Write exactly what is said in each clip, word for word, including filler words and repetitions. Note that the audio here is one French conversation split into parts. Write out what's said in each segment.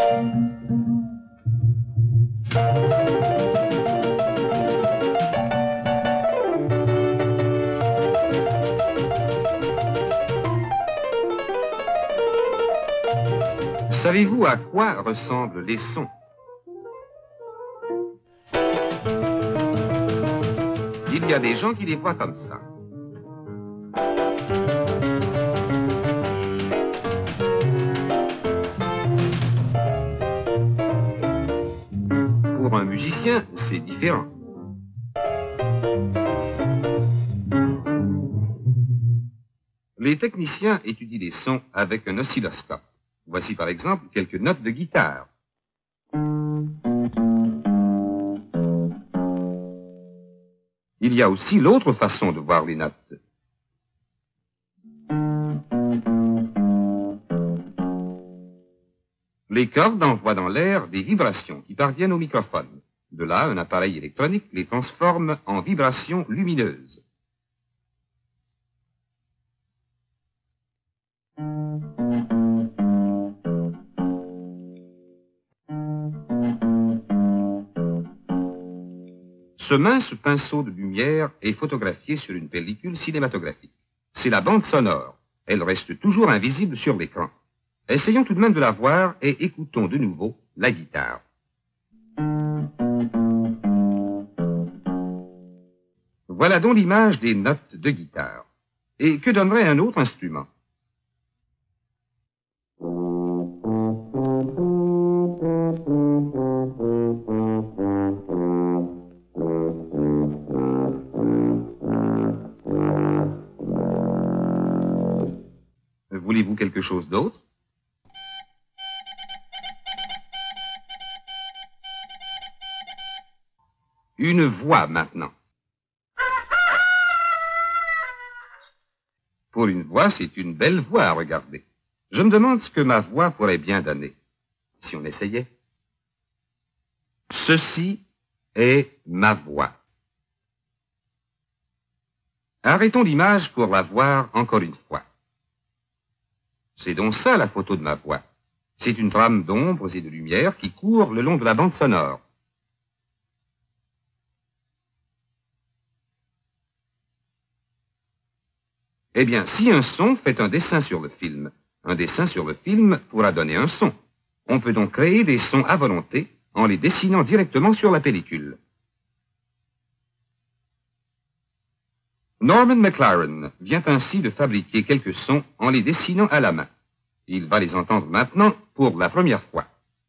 Savez-vous à quoi ressemblent les sons? Il y a des gens qui les voient comme ça. Pour un musicien, c'est différent. Les techniciens étudient les sons avec un oscilloscope. Voici par exemple quelques notes de guitare. Il y a aussi l'autre façon de voir les notes. Les cordes envoient dans l'air des vibrations qui parviennent au microphone. De là, un appareil électronique les transforme en vibrations lumineuses. Ce mince pinceau de lumière est photographié sur une pellicule cinématographique. C'est la bande sonore. Elle reste toujours invisible sur l'écran. Essayons tout de même de la voir et écoutons de nouveau la guitare. Voilà donc l'image des notes de guitare. Et que donnerait un autre instrument? Voulez-vous quelque chose d'autre? Une voix maintenant. Pour une voix, c'est une belle voix à regarder. Je me demande ce que ma voix pourrait bien donner. Si on essayait. Ceci est ma voix. Arrêtons l'image pour la voir encore une fois. C'est donc ça la photo de ma voix. C'est une trame d'ombres et de lumière qui court le long de la bande sonore. Eh bien, si un son fait un dessin sur le film, un dessin sur le film pourra donner un son. On peut donc créer des sons à volonté en les dessinant directement sur la pellicule. Norman McLaren vient ainsi de fabriquer quelques sons en les dessinant à la main. Il va les entendre maintenant pour la première fois.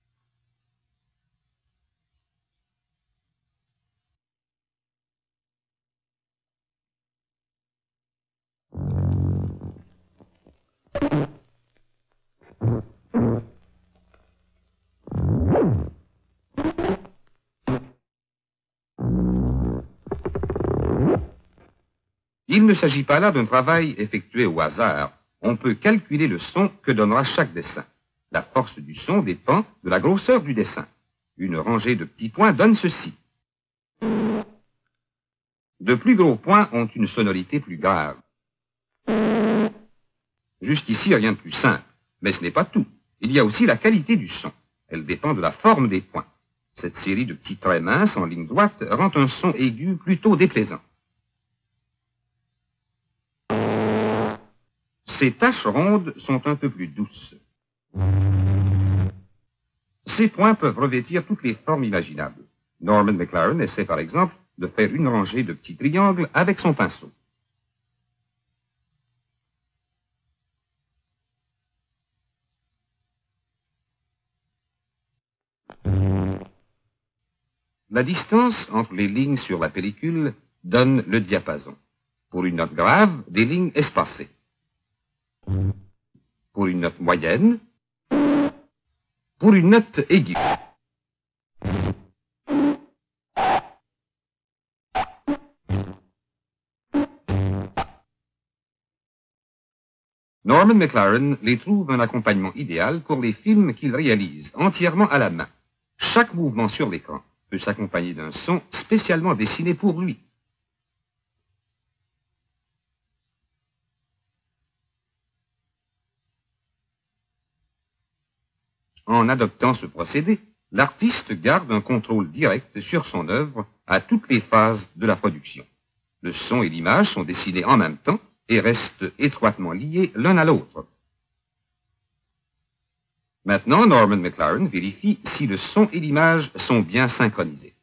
Il ne s'agit pas là d'un travail effectué au hasard. On peut calculer le son que donnera chaque dessin. La force du son dépend de la grosseur du dessin. Une rangée de petits points donne ceci. De plus gros points ont une sonorité plus grave. Jusqu'ici, rien de plus simple. Mais ce n'est pas tout. Il y a aussi la qualité du son. Elle dépend de la forme des points. Cette série de petits traits minces en ligne droite rend un son aigu plutôt déplaisant. Ces taches rondes sont un peu plus douces. Ces points peuvent revêtir toutes les formes imaginables. Norman McLaren essaie par exemple de faire une rangée de petits triangles avec son pinceau. La distance entre les lignes sur la pellicule donne le diapason. Pour une note grave, des lignes espacées. Pour une note moyenne, pour une note aiguë. Norman McLaren les trouve un accompagnement idéal pour les films qu'il réalise entièrement à la main. Chaque mouvement sur l'écran peut s'accompagner d'un son spécialement dessiné pour lui. En adoptant ce procédé, l'artiste garde un contrôle direct sur son œuvre à toutes les phases de la production. Le son et l'image sont dessinés en même temps et restent étroitement liés l'un à l'autre. Maintenant, Norman McLaren vérifie si le son et l'image sont bien synchronisés.